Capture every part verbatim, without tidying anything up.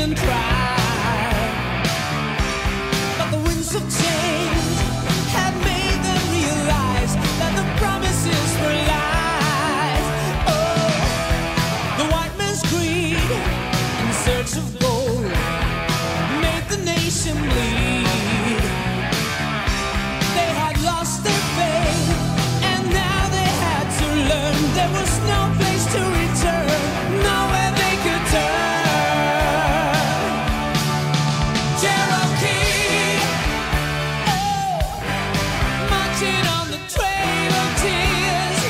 and cry. But the winds of change had made them realize that the promises were lies. Oh, the white man's greed in search of gold made the nation bleed. They had lost their faith, and now they had to learn there was no place to return, nowhere they could turn. Cherokee, oh, marching on the trail of tears.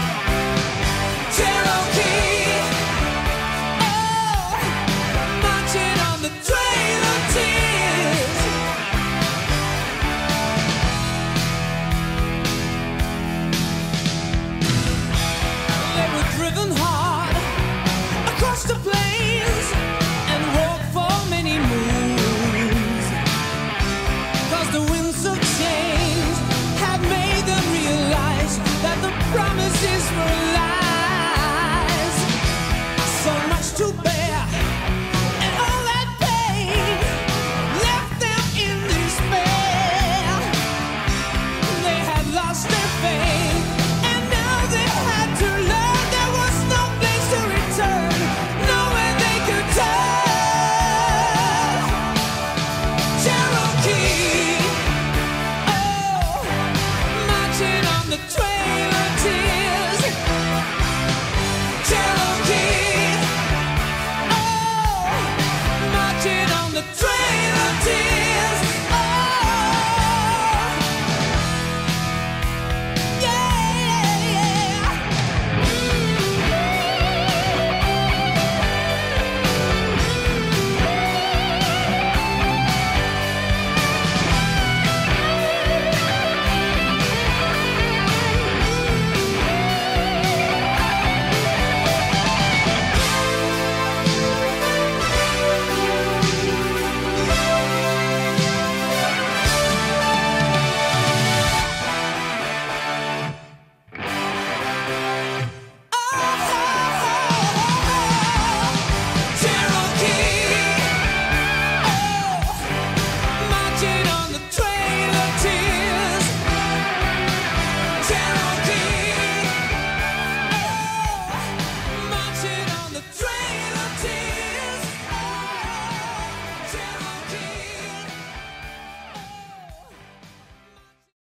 Cherokee, oh, marching on the trail of tears. They were driven hard across the plains and walked for many moons, 'cause the winds of change had made them realize that the promises were lies. So much too bad.